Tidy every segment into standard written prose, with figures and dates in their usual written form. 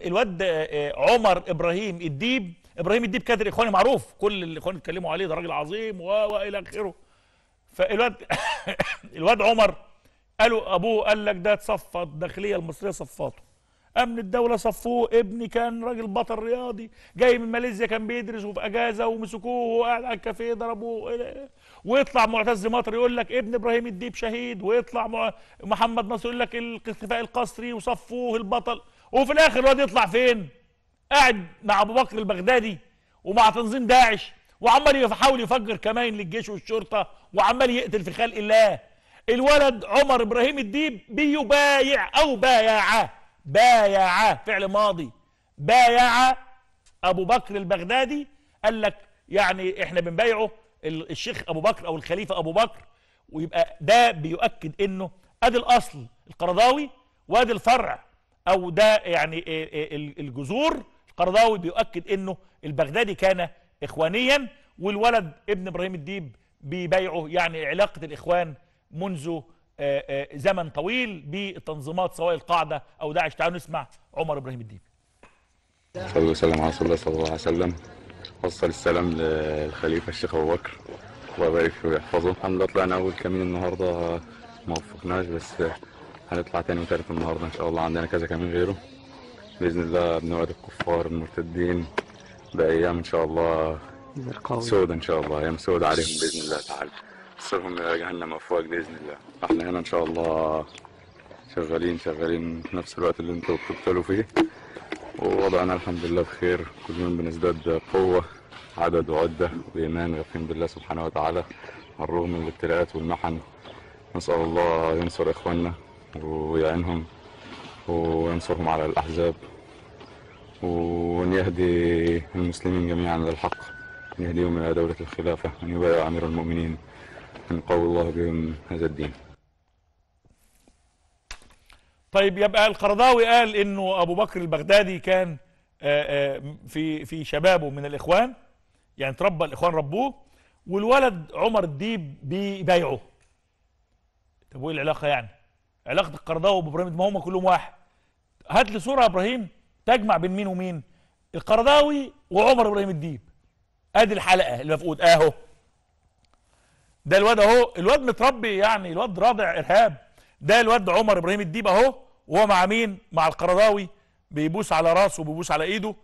الواد عمر ابراهيم الديب. ابراهيم الديب كادر اخواني معروف، كل الاخوان اتكلموا عليه، ده راجل عظيم والى اخره. فالواد الواد عمر قالوا ابوه قال لك ده اتصفى، الداخليه المصريه صفاته، امن الدوله صفوه، ابني كان راجل بطل رياضي جاي من ماليزيا كان بيدرس وفي اجازه ومسكوه وقاعد على الكافيه ضربوه، ويطلع معتز مطر يقول لك ابن ابراهيم الديب شهيد، ويطلع محمد نصر يقول لك الاختفاء القسري وصفوه البطل، وفي الاخر الواد يطلع فين؟ قاعد مع ابو بكر البغدادي ومع تنظيم داعش، وعمال يحاول يفجر كمائن للجيش والشرطه، وعمال يقتل في خلق الله. الولد عمر ابراهيم الديب بيبايع او بايع فعل ماضي، بايع ابو بكر البغدادي. قال لك يعني احنا بنبايعه الشيخ ابو بكر او الخليفه ابو بكر، ويبقى ده بيؤكد انه ادي الاصل القرضاوي وادي الفرع، او ده يعني الجذور. القرضاوي بيؤكد انه البغدادي كان اخوانيا، والولد ابن ابراهيم الديب بيبايعه، يعني علاقه الاخوان منذ زمن طويل بالتنظيمات سواء القاعده او داعش. تعالوا نسمع عمر ابراهيم الديب. صلى الله وسلم على رسول الله صلى الله عليه وسلم. وصل السلام للخليفه الشيخ ابو بكر، الله يبارك فيه ويحفظه. الحمد لله طلعنا اول كمين النهارده، ما وفقناش، بس هنطلع تاني وتالت النهارده ان شاء الله. عندنا كذا كمين غيره باذن الله، بنوعد الكفار المرتدين بايام ان شاء الله سودة، ان شاء الله ايام سودة عليهم باذن الله تعالى، تصيرهم الى جهنم افواج باذن الله. احنا هنا ان شاء الله شغالين في نفس الوقت اللي انتوا بتبتلوا فيه، ووضعنا الحمد لله بخير، كل يوم بنزداد قوة عدد وعدة وإيمان ويقين بالله سبحانه وتعالى على الرغم من الابتلاءات والمحن. نسأل الله ينصر إخواننا ويعينهم وينصرهم على الأحزاب، وأن يهدي المسلمين جميعا للحق، أن يهديهم إلى دولة الخلافة، أن يبايع أمير المؤمنين، أن يقوي الله بهم هذا الدين. طيب يبقى القرضاوي قال انه ابو بكر البغدادي كان في شبابه من الاخوان، يعني تربى الاخوان ربوه، والولد عمر الديب بيبايعه. طب وايه العلاقه يعني؟ علاقه القرضاوي بابراهيم؟ ما هم كلهم واحد. هات لي صوره يا ابراهيم تجمع بين مين ومين؟ القرضاوي وعمر ابراهيم الديب. ادي الحلقه المفقود اهو. ده الواد اهو، الواد متربي يعني، الواد رادع ارهاب. ده الواد عمر ابراهيم الديب اهو، وهو مع مين؟ مع القرضاوي، بيبوس على راسه وبيبوس على ايده.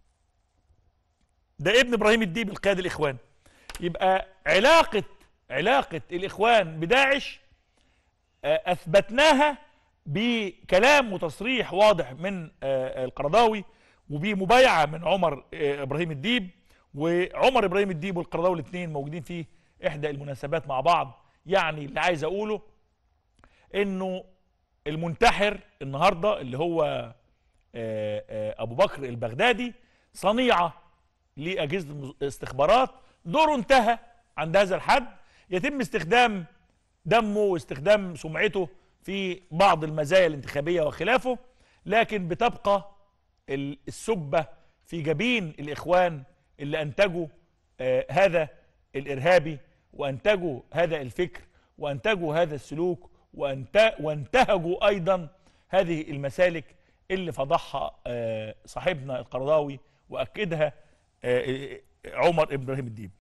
ده ابن ابراهيم الديب القائد الاخوان. يبقى علاقه الاخوان بداعش اثبتناها بكلام وتصريح واضح من القرضاوي، وبمبايعه من عمر ابراهيم الديب. وعمر ابراهيم الديب والقرضاوي الاثنين موجودين في احدى المناسبات مع بعض. يعني اللي عايز اقوله انه المنتحر النهارده اللي هو ابو بكر البغدادي صنيعه لاجهزه الاستخبارات، دوره انتهى عند هذا الحد. يتم استخدام دمه واستخدام سمعته في بعض المزايا الانتخابيه وخلافه، لكن بتبقى السبه في جبين الاخوان اللي انتجوا هذا الارهابي، وانتجوا هذا الفكر، وانتجوا هذا السلوك، وانتهجوا ايضا هذه المسالك اللي فضحها صاحبنا القرضاوي واكدها عمر ابراهيم الديب.